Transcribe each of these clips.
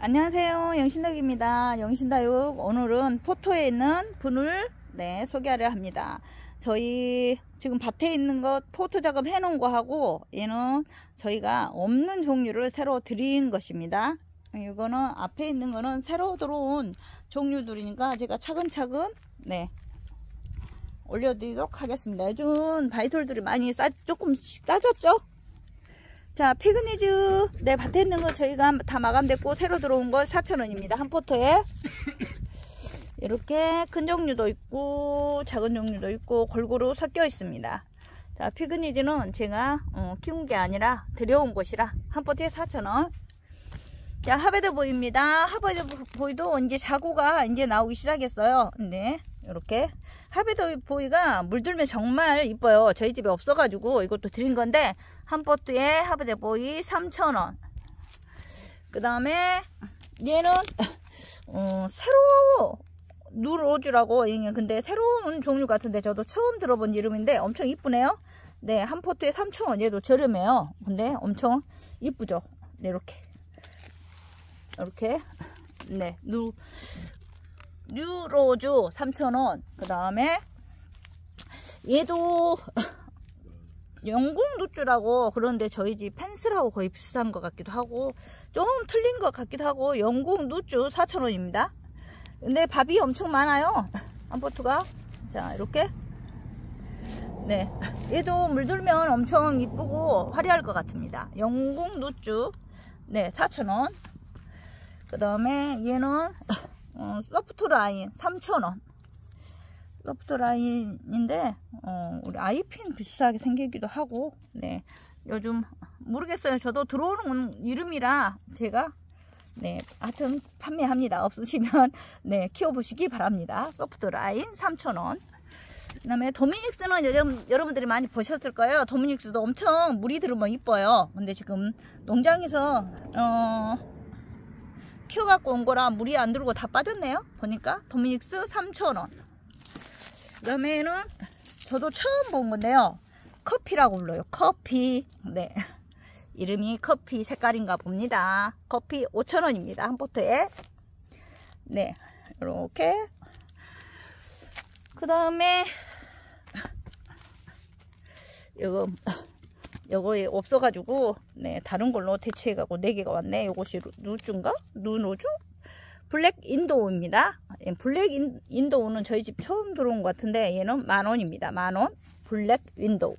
안녕하세요, 영신덕입니다. 영신다육. 오늘은 포토에 있는 분을 소개하려 합니다. 저희 지금 밭에 있는 것 포토 작업 해 놓은 거 하고, 얘는 저희가 없는 종류를 새로 드린 것입니다. 이거는 앞에 있는 거는 새로 들어온 종류들이니까 제가 차근차근 올려드리도록 하겠습니다. 요즘 바이톨들이 많이 조금씩 싸졌죠? 자, 피그니즈 밭에 있는 거 저희가 다 마감됐고 새로 들어온 거 4,000원입니다. 한 포토에 이렇게 큰 종류도 있고 작은 종류도 있고 골고루 섞여 있습니다. 자, 피그니즈는 제가 키운 게 아니라 들여온 것이라 한 포트에 4,000원. 자, 하베드보이입니다. 하베드보이도 이제 자구가 이제 나오기 시작했어요. 네, 이렇게 하베드보이가 물들면 정말 이뻐요. 저희 집에 없어가지고 이것도 드린 건데, 한 포트에 하베드보이 3,000원. 그 다음에 얘는 새로 누로즈라고, 근데 새로운 종류 같은데 저도 처음 들어본 이름인데 엄청 이쁘네요. 네, 한 포트에 3,000원. 얘도 저렴해요. 근데 엄청 이쁘죠. 네, 이렇게 네, 뉴로즈 3,000원. 그 다음에 얘도 영국 누쭈라고, 그런데 저희 집 펜슬하고 거의 비슷한 것 같기도 하고 좀 틀린 것 같기도 하고, 영국 누쭈 4,000원입니다. 근데 밥이 엄청 많아요, 한 포트가. 자, 이렇게 네, 얘도 물들면 엄청 이쁘고 화려할 것 같습니다. 영국 누쭈 4,000원. 그 다음에 얘는 소프트 라인 3,000원. 소프트 라인인데 우리 아이핀 비슷하게 생기기도 하고, 네, 요즘 모르겠어요. 저도 들어오는 이름이라 제가 하여튼 판매합니다. 없으시면 키워보시기 바랍니다. 소프트 라인 3,000원. 그 다음에 도미닉스는 여러분들이 많이 보셨을 거예요. 도미닉스도 엄청 물이 들으면 이뻐요. 근데 지금 농장에서 키워갖고 온 거라 물이 안 들고 다 빠졌네요. 보니까 도미닉스 3,000원. 그 다음에는 저도 처음 본 건데요, 커피라고 불러요. 커피. 네, 이름이 커피 색깔인가 봅니다. 커피 5,000원입니다. 한 포트에. 네, 이렇게. 그 다음에 요거 없어가지고 다른 걸로 대체해가고 4개가 왔네. 요것이 누쭈인가? 누노주? 블랙 인도우입니다. 블랙 인도우는 저희 집 처음 들어온 것 같은데 얘는 10,000원입니다. 10,000원. 블랙 인도우.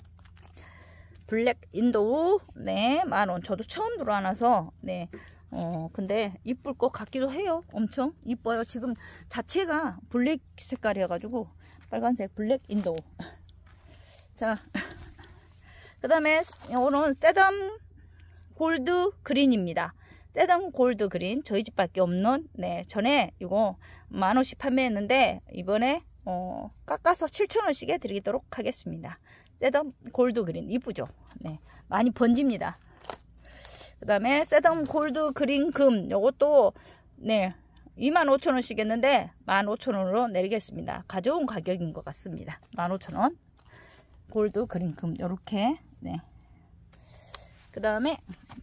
블랙 인도우 10,000원. 저도 처음 들어와서 근데 이쁠 것 같기도 해요. 엄청 이뻐요. 지금 자체가 블랙 색깔이어가지고 빨간색 블랙 인도우. 자, 그 다음에 오늘은 세덤 골드 그린입니다. 세덤 골드 그린 저희 집밖에 없는, 전에 이거 10,000원씩 판매했는데 이번에 깎아서 7,000원씩에 드리도록 하겠습니다. 세덤 골드 그린 이쁘죠? 네, 많이 번집니다. 그 다음에 세덤 골드 그린 금, 요것도 25,000원씩 했는데 15,000원으로 내리겠습니다. 가져온 가격인 것 같습니다. 15,000원. 골드 그린 금 요렇게. 그 다음에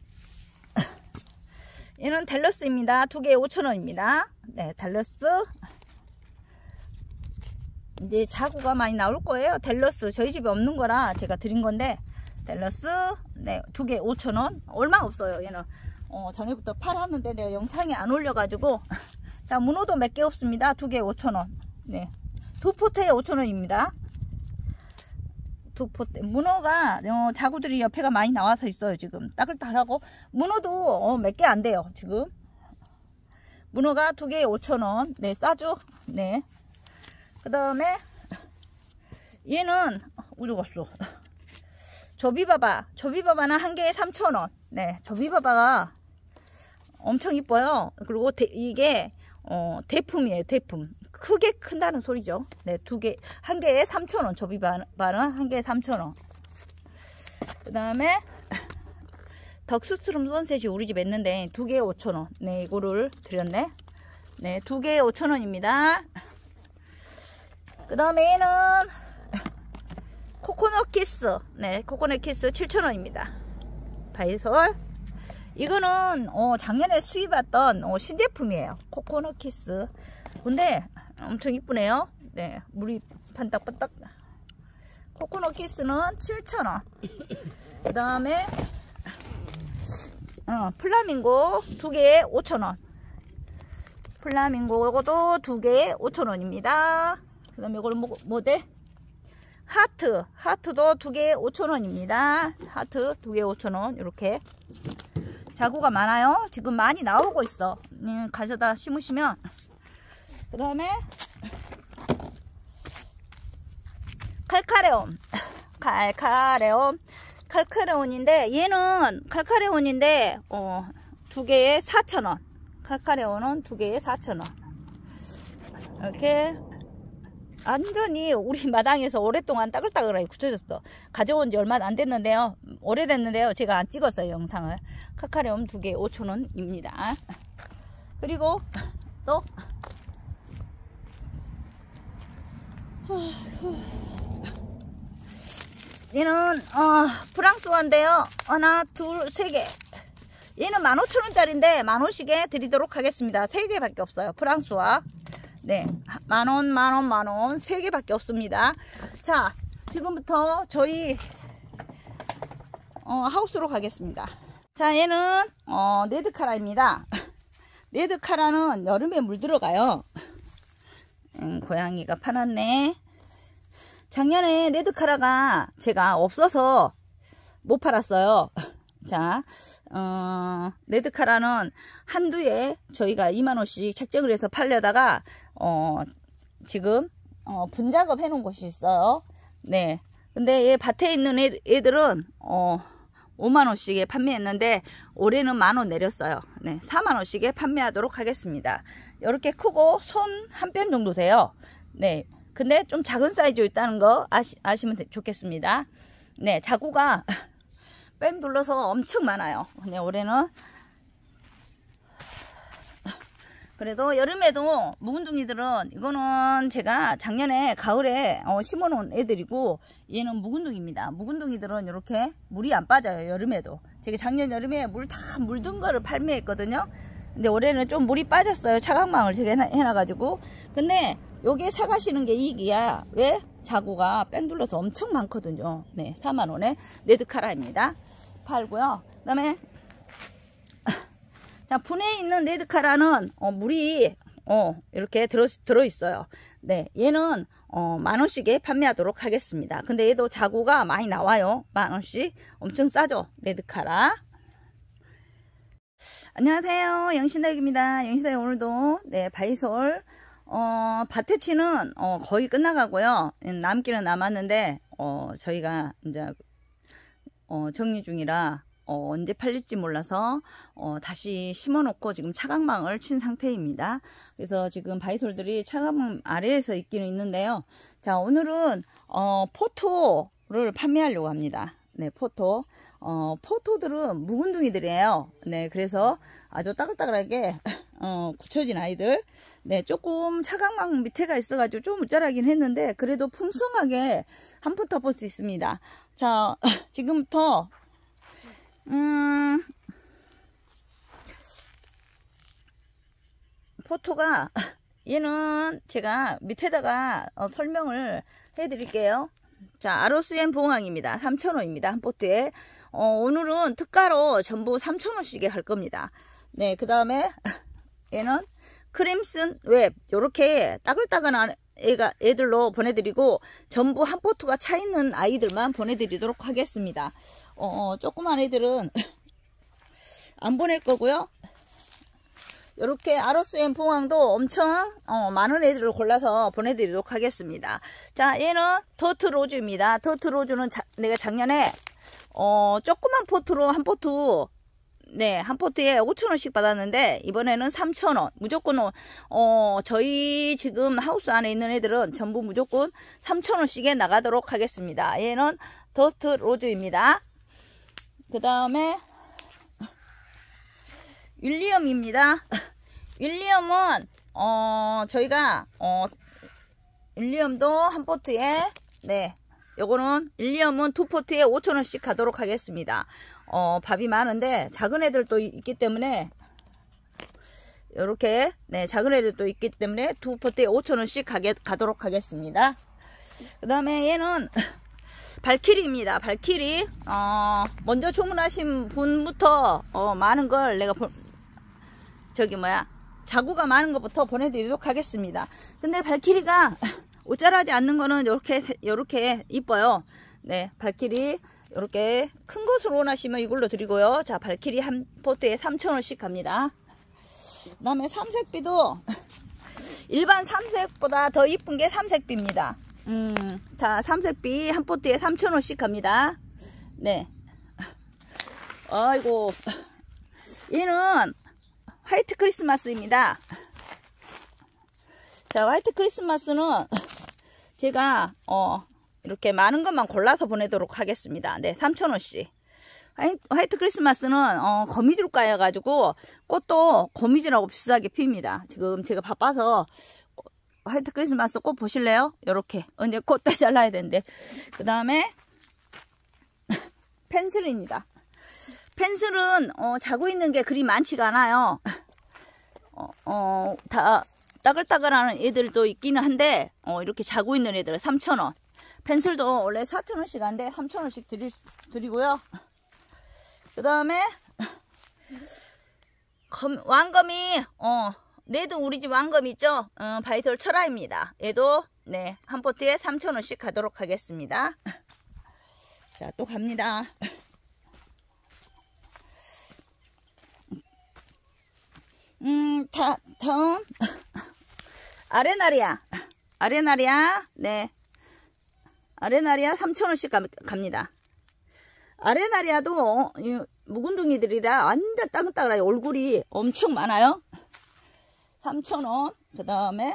얘는 댈러스입니다. 2개에 5,000원입니다. 네, 댈러스. 이제 자구가 많이 나올 거예요. 댈러스 저희 집에 없는 거라 제가 드린 건데, 댈러스 2개에 5,000원. 얼마 없어요. 얘는 전에부터 팔았는데 내가 영상에 안 올려가지고. 자, 문어도 몇 개 없습니다. 2개에 5,000원. 네, 2포트에 5,000원입니다. 2포트. 문어가 자구들이 옆에가 많이 나와서 있어요. 지금 따글따글하고. 문어도 몇 개 안 돼요. 지금 문어가 2개에 5,000원. 네, 싸죠. 네. 그 다음에 얘는 어디 갔어? 조비바바는 한 개에 3,000원. 네, 조비바바가 엄청 이뻐요. 그리고 이게 대품이에요. 대품. 크게 큰다는 소리죠. 네, 한 개에 3,000원. 조비바는 한 개에 3,000원. 그 다음에 덕스트롬 선셋이 우리 집에 있는데 2개에 5,000원. 네, 이거를 드렸네. 네, 2개에 5,000원입니다. 그 다음에 얘는 코코넛 키스. 네, 코코넛 키스 7,000원입니다. 바이솔. 이거는 작년에 수입했던 신제품이에요. 코코넛 키스. 근데 엄청 이쁘네요. 네, 물이 반딱반딱. 코코넛 키스는 7,000원. 그 다음에 플라밍고 2개에 5,000원. 플라밍고 이것도 2개에 5,000원입니다. 그 다음에 이걸 뭐 돼? 하트도 2개에 5,000원입니다. 하트 2개에 5,000원. 이렇게 자구가 많아요. 지금 많이 나오고 있어. 가져다 심으시면. 그 다음에 칼카레온인데 얘는 칼카레온인데 2개에 4,000원. 칼카레온은 2개에 4,000원. 이렇게 완전히 우리 마당에서 오랫동안 따글따글하게 굳혀졌어. 가져온 지 얼마 안 됐는데요. 오래됐는데요. 제가 안 찍었어요, 영상을. 카카레온 2개에 5,000원입니다. 그리고 또 얘는 프랑스화인데요. 하나, 둘, 세 개. 얘는 15,000원짜리인데 10,000원씩에 드리도록 하겠습니다. 3개밖에 없어요. 프랑스화. 네, 만원, 3개밖에 없습니다. 자, 지금부터 저희 하우스로 가겠습니다. 자, 얘는 네드카라입니다. 네드카라는 여름에 물 들어가요. 고양이가 파놨네. 작년에 네드카라가 제가 없어서 못 팔았어요. 자, 네드카라는 한두에 저희가 2만원씩 책정을 해서 팔려다가 지금 분작업 해놓은 곳이 있어요. 네, 근데 얘 밭에 있는 애들은 5만원씩에 판매했는데 올해는 10,000원 내렸어요. 네, 4만원씩에 판매하도록 하겠습니다. 이렇게 크고 손 한 뼘 정도 돼요. 네, 근데 좀 작은 사이즈 있다는 거 아시면 좋겠습니다. 네, 자구가 뺑 둘러서 엄청 많아요. 근데 올해는 그래도 여름에도 묵은둥이들은 이거는 제가 작년에 가을에 심어놓은 애들이고 얘는 묵은둥입니다. 묵은둥이들은 이렇게 물이 안 빠져요. 여름에도 제가 작년 여름에 물 다 물든 거를 판매했거든요. 근데 올해는 좀 물이 빠졌어요. 차광망을 제가 해놔가지고. 근데 요게 사가시는 게 이익이야. 왜? 자구가 뺑 둘러서 엄청 많거든요. 네, 4만원에 네드카라입니다. 팔고요. 그 다음에 자, 분해에 있는 네드카라는 물이 이렇게 들어있어요. 네, 얘는 10,000원씩에 판매하도록 하겠습니다. 근데 얘도 자구가 많이 나와요. 10,000원씩. 엄청 싸죠, 네드카라. 안녕하세요, 영신덕입니다. 영신덕 오늘도 네, 바이솔 밭에치는 거의 끝나가고요. 남기는 남았는데 저희가 이제 정리 중이라 언제 팔릴지 몰라서 다시 심어놓고 지금 차광망을 친 상태입니다. 그래서 지금 바이솔들이 차광망 아래에서 있기는 있는데요. 자, 오늘은 포토를 판매하려고 합니다. 네, 포토들은 묵은둥이들이에요. 네, 그래서 아주 따글따글하게 굳혀진 아이들. 네, 조금 차광망 밑에가 있어가지고 좀 우짜라긴 했는데 그래도 풍성하게 한 포터 볼 수 있습니다. 자, 지금부터 포토가 얘는 제가 밑에다가 설명을 해드릴게요. 자, 아로스엔 봉황입니다. 3,000원입니다. 한 포트에. 오늘은 특가로 전부 3,000원씩에 할 겁니다. 네, 그 다음에 얘는 크림슨 웹. 요렇게 따글따글한 애들로 보내드리고 전부 한 포트가 차 있는 아이들만 보내드리도록 하겠습니다. 조그만 애들은 안 보낼 거고요. 이렇게 아로스엔 봉황도 엄청 많은 애들을 골라서 보내드리도록 하겠습니다. 자, 얘는 더트로즈입니다. 더트로즈는 내가 작년에 조그만 포트로 한 포트, 네, 한 포트에 5,000원씩 받았는데 이번에는 3,000원. 무조건 저희 지금 하우스 안에 있는 애들은 전부 무조건 3,000원씩에 나가도록 하겠습니다. 얘는 더트로즈입니다. 그 다음에 윌리엄입니다. 윌리엄은 저희가 윌리엄도 한 포트에, 네, 요거는 윌리엄은 두 포트에 5,000원씩 가도록 하겠습니다. 밥이 많은데 작은 애들도 있기 때문에 요렇게 네 작은 애들도 있기 때문에 두 포트에 5,000원씩 가도록 하겠습니다. 그 다음에 얘는 발키리입니다. 발키리 먼저 주문하신 분부터 많은 걸 내가 자구가 많은 것부터 보내드리도록 하겠습니다. 근데 발키리가 옷자라지 않는 거는 요렇게 이뻐요. 네, 발키리 요렇게 큰 것으로 원하시면 이걸로 드리고요. 자, 발키리 한 포트에 3,000원씩 갑니다. 그 다음에 삼색비도 일반 삼색보다 더 이쁜 게 삼색비입니다. 자, 삼색비 한 포트에 3,000원씩 갑니다. 네. 아이고, 얘는 화이트 크리스마스입니다. 자, 화이트 크리스마스는 제가 이렇게 많은 것만 골라서 보내도록 하겠습니다. 네, 3,000원씩. 화이트 크리스마스는 거미줄 까여가지고 꽃도 거미줄하고 비슷하게 핍니다. 지금 제가 바빠서 화이트 크리스마스 꽃 보실래요? 요렇게 언제 꽃 다 잘라야 되는데. 그 다음에 펜슬입니다. 펜슬은 자고 있는 게 그리 많지가 않아요. 다 따글따글하는 애들도 있기는 한데 이렇게 자고 있는 애들은 3,000원. 펜슬도 원래 4,000원씩 한데 3,000원씩 드리고요. 그 다음에 왕거미 얘도 우리 집 왕거미 있죠? 바이털 철화입니다. 얘도 네 한 포트에 3,000원씩 가도록 하겠습니다. 자, 또 갑니다. 다음 아레나리아 네 아레나리아 3,000원씩 갑니다. 아레나리아도 묵은둥이들이라 완전 따끈따끈해요. 얼굴이 엄청 많아요. 3,000원. 그 다음에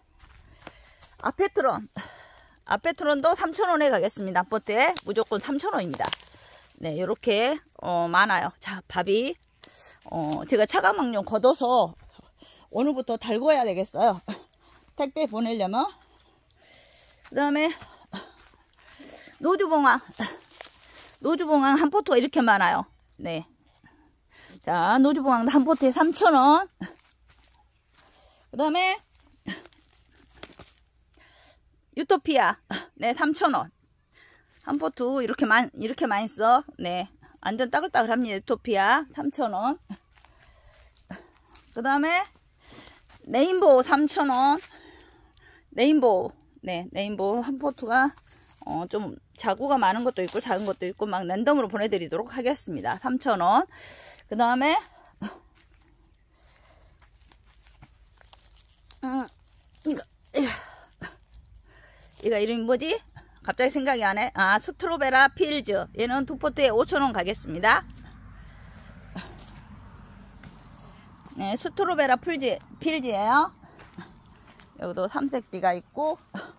아페트론도 3,000원에 가겠습니다. 포트에 무조건 3,000원입니다. 네, 요렇게 많아요. 자, 밥이 제가 차가망용 걷어서 오늘부터 달궈야 되겠어요. 택배 보내려면. 그 다음에 노주봉황 한 포트가 이렇게 많아요. 네. 자, 노주봉황도 한 포트에 3,000원. 그 다음에 유토피아 네 3,000원. 한 포트 이렇게 많이 써. 네, 완전 따글따글합니다. 유토피아 3,000원. 그 다음에 레인보우 3,000원. 레인보우 한 포트가 좀 자구가 많은 것도 있고 작은 것도 있고 막 랜덤으로 보내드리도록 하겠습니다. 3,000원. 그 다음에 이거 이름이 뭐지? 갑자기 생각이 안 해. 아, 스트로베라 필즈. 얘는 두 포트에 5,000원 가겠습니다. 네, 스트로베라 필즈예요. 여기도 삼색비가 있고,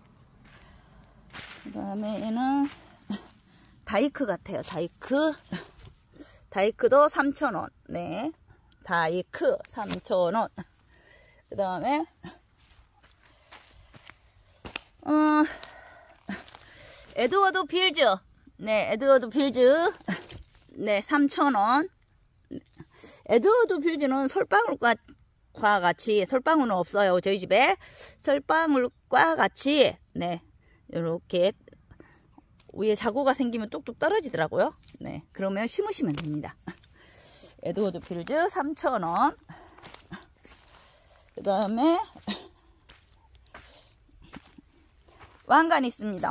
그 다음에 얘는 다이크 같아요. 다이크도 3,000원. 네, 다이크 3,000원. 그 다음에 에드워드 필즈. 네, 에드워드 필즈. 네, 3,000원. 에드워드 필즈는 솔방울과 같이, 솔방울은 없어요. 저희 집에. 솔방울과 같이, 네, 요렇게 위에 자구가 생기면 뚝뚝 떨어지더라고요. 네, 그러면 심으시면 됩니다. 에드워드 필즈 3,000원. 그 다음에 왕관 있습니다.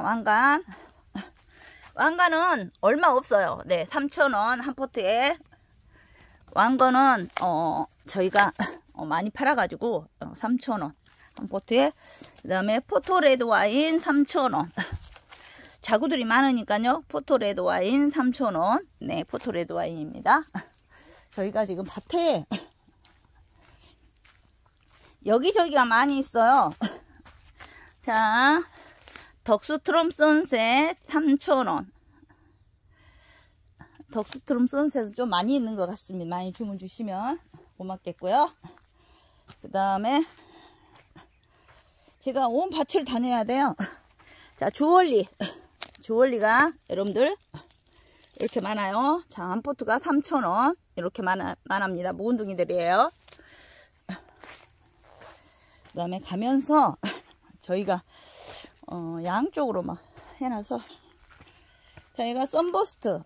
왕관은 얼마 없어요. 네, 3,000원 한 포트에. 왕관은 저희가 많이 팔아가지고 3,000원 한 포트에. 그 다음에 포토레드 와인 3,000원. 자구들이 많으니까요. 포토레드 와인 3,000원. 네, 포토레드 와인입니다. 저희가 지금 밭에 여기저기가 많이 있어요. 자, 덕스트롬 선셋 3,000원. 덕스트롬 선셋은 좀 많이 있는 것 같습니다. 많이 주문 주시면 고맙겠고요. 그 다음에 제가 온 밭을 다녀야 돼요. 자, 주얼리가 여러분들 이렇게 많아요. 자, 한 포트가 3,000원. 이렇게 많합니다. 묵은둥이들이에요. 그 다음에 가면서 저희가 양쪽으로 막 해놔서 저희가 썬버스트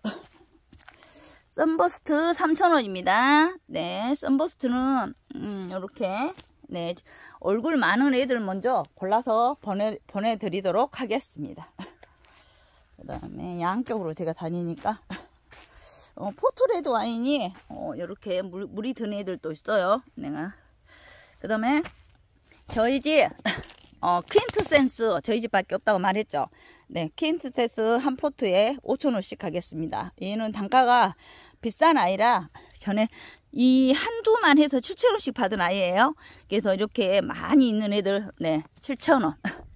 3,000원입니다. 네, 썬버스트는 이렇게 네, 얼굴 많은 애들 먼저 골라서 보내드리도록 하겠습니다. 그 다음에 양쪽으로 제가 다니니까 포토레드 와인이 이렇게 물이 든 애들도 있어요. 내가 그 다음에 저희 집 퀸트센스 저희 집밖에 없다고 말했죠. 네, 퀸트센스 한 포트에 5,000원씩 하겠습니다. 얘는 단가가 비싼 아이라 전에 이 한두만 해서 7,000원씩 받은 아이예요. 그래서 이렇게 많이 있는 애들 네 7,000원.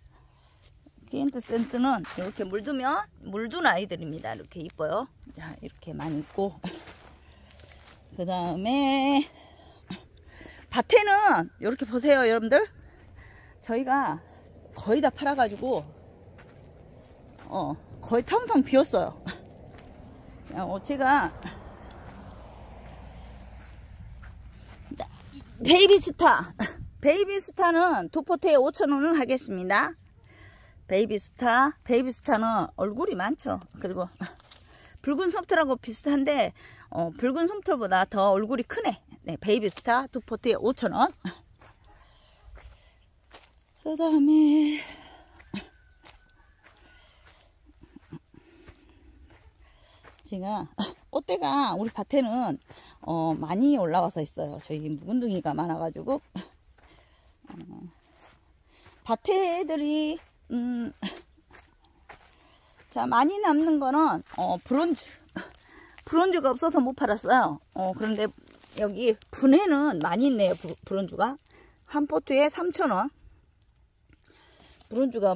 퀸트센스는 이렇게 물든 아이들입니다. 이렇게 이뻐요. 자, 이렇게 많이 있고 그 다음에 밭에는 이렇게 보세요 여러분들. 저희가 거의 다 팔아가지고 거의 텅텅 비었어요. 제가 베이비스타는 두 포트에 5,000원을 하겠습니다. 베이비스타는 얼굴이 많죠. 그리고 붉은 솜털하고 비슷한데 붉은 솜털보다 더 얼굴이 크네. 네, 베이비스타 두 포트에 5,000원. 그 다음에 제가 꽃대가 우리 밭에는 많이 올라와서 있어요. 저희 묵은둥이가 많아가지고 밭에 애들이 자, 많이 남는 거는 브론즈가 없어서 못 팔았어요. 그런데 여기 분해는 많이 있네요. 브론즈가 한 포트에 3,000원. 브론즈가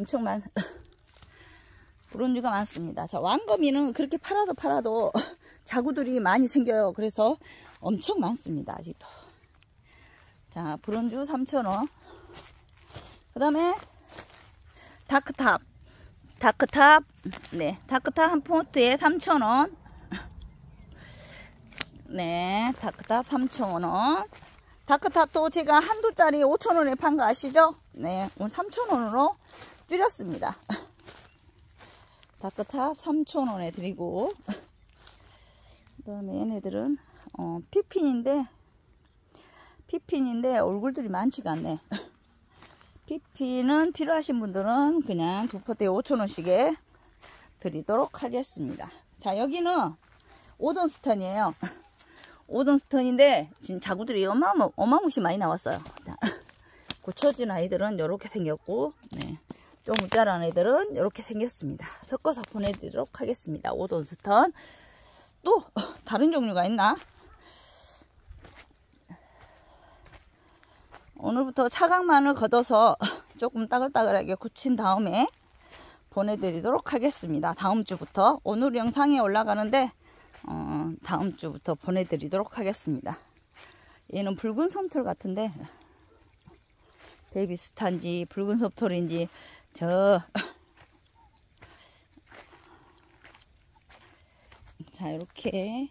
브론즈가 많습니다. 자, 왕거미는 그렇게 팔아도 자구들이 많이 생겨요. 그래서 엄청 많습니다. 아직도. 자, 브론즈 3,000원. 그 다음에 다크탑. 네, 다크탑 한 포트에 3,000원. 네, 다크탑 3,000원. 다크탑도 제가 한두짜리 5,000원에 판 거 아시죠? 네, 오늘 3,000원으로 줄였습니다. 다크탑 3,000원에 드리고 그 다음에 얘네들은 피핀인데 얼굴들이 많지가 않네. 피핀은 필요하신 분들은 그냥 두 포트에 5,000원씩에 드리도록 하겠습니다. 자, 여기는 오돈스턴이에요. 오돈스턴인데 지금 자구들이 어마무시 많이 나왔어요. 자, 고쳐진 아이들은 이렇게 생겼고 네, 좀 우짜란 애들은 이렇게 생겼습니다. 섞어서 보내드리도록 하겠습니다. 오돈스턴. 또 다른 종류가 있나? 오늘부터 차각만을 걷어서 조금 따글따글하게 굳힌 다음에 보내드리도록 하겠습니다. 다음 주부터. 오늘 영상에 올라가는데 다음 주부터 보내드리도록 하겠습니다. 얘는 붉은 솜털 같은데 베이비스타인지 붉은 솜털인지 자, 이렇게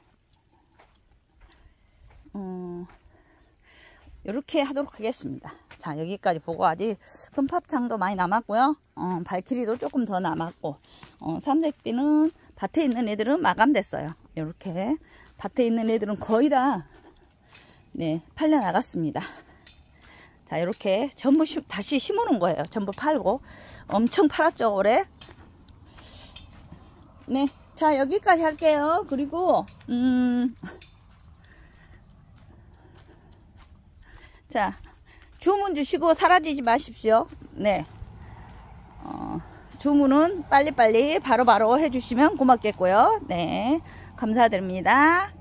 이렇게 하도록 하겠습니다. 자, 여기까지 보고 아직 금팝창도 많이 남았고요. 발키리도 조금 더 남았고 삼색비는 밭에 있는 애들은 마감됐어요. 이렇게 밭에 있는 애들은 거의 다 네, 팔려 나갔습니다. 자, 이렇게 전부 다시 심어놓은 거예요. 전부 팔고 엄청 팔았죠 올해. 네, 자, 여기까지 할게요. 그리고 자, 주문 주시고 사라지지 마십시오. 네, 주문은 빨리빨리 바로바로 해주시면 고맙겠고요. 네, 감사드립니다.